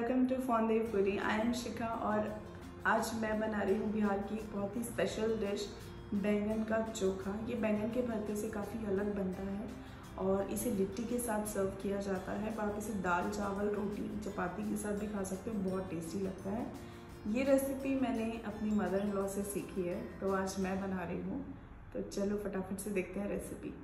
Welcome to फॉन्डे foodie. I am Shikha और आज मैं बना रही हूँ बिहार की एक बहुत ही स्पेशल डिश, बैंगन का चोखा। ये बैंगन के भरते से काफ़ी अलग बनता है और इसे लिट्टी के साथ सर्व किया जाता है। आप इसे दाल, चावल, रोटी, चपाती के साथ भी खा सकते हो, बहुत टेस्टी लगता है। ये रेसिपी मैंने अपनी मदर इन लॉ से सीखी है, तो आज मैं बना रही हूँ। तो चलो फटाफट से देखते हैं रेसिपी।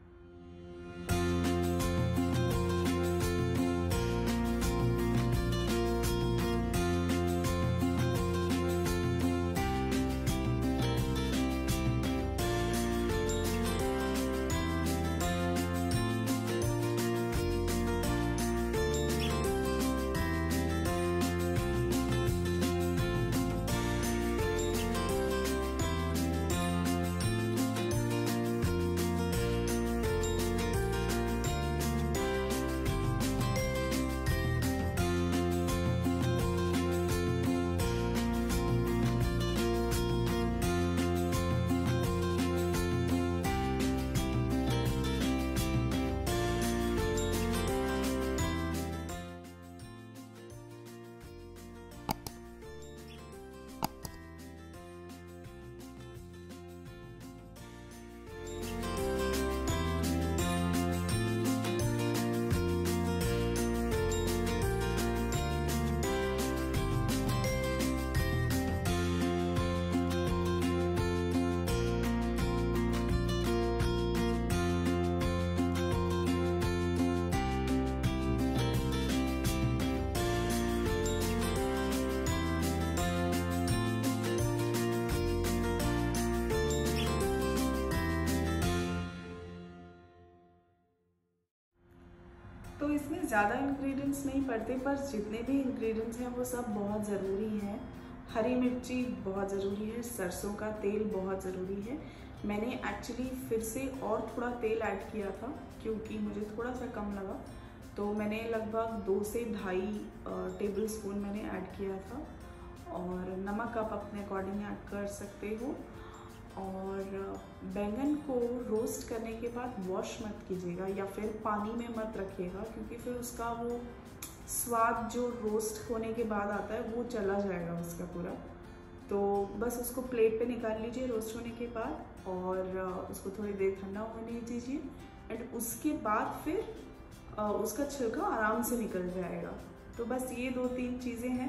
तो इसमें ज़्यादा इंग्रेडिएंट्स नहीं पड़ते, पर जितने भी इंग्रेडिएंट्स हैं वो सब बहुत ज़रूरी हैं। हरी मिर्ची बहुत ज़रूरी है, सरसों का तेल बहुत ज़रूरी है। मैंने एक्चुअली फिर से और थोड़ा तेल ऐड किया था क्योंकि मुझे थोड़ा सा कम लगा, तो मैंने लगभग 2 से 2.5 टेबल स्पून मैंने ऐड किया था। और नमक आप अपने अकॉर्डिंग ऐड कर सकते हो। और बैंगन को रोस्ट करने के बाद वॉश मत कीजिएगा या फिर पानी में मत रखिएगा, क्योंकि फिर उसका वो स्वाद जो रोस्ट होने के बाद आता है वो चला जाएगा उसका पूरा। तो बस उसको प्लेट पे निकाल लीजिए रोस्ट होने के बाद और उसको थोड़ी देर ठंडा होने दीजिए। एंड उसके बाद फिर उसका छिलका आराम से निकल जाएगा। तो बस ये 2-3 चीज़ें हैं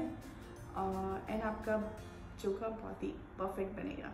एंड आपका चोखा बहुत ही परफेक्ट बनेगा।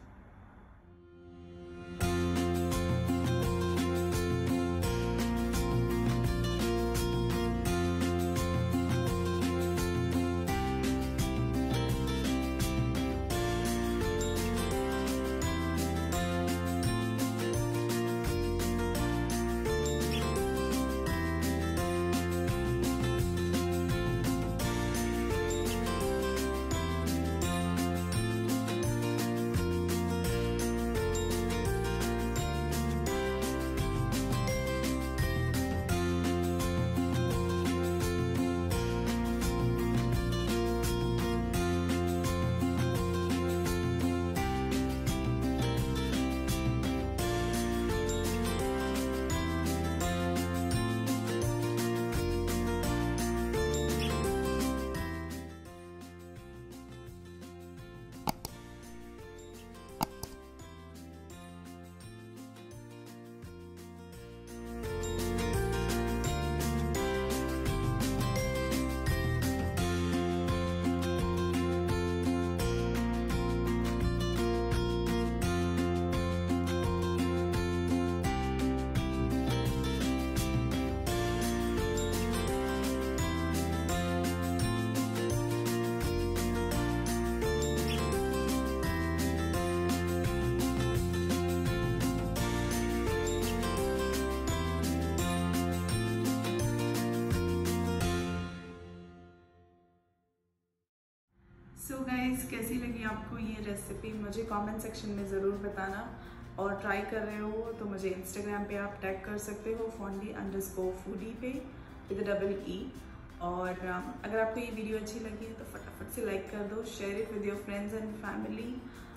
सो गाइज, कैसी लगी आपको ये रेसिपी मुझे कमेंट सेक्शन में ज़रूर बताना। और ट्राई कर रहे हो तो मुझे इंस्टाग्राम पे आप टैग कर सकते हो fondy_foodie पे विद EE। और अगर आपको ये वीडियो अच्छी लगी है तो फटाफट से लाइक कर दो, share it with your friends and family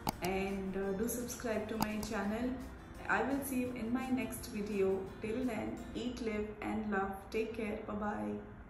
and do subscribe to my channel. I will see you in my next video. Till then, eat, live and love. Take care. Bye bye.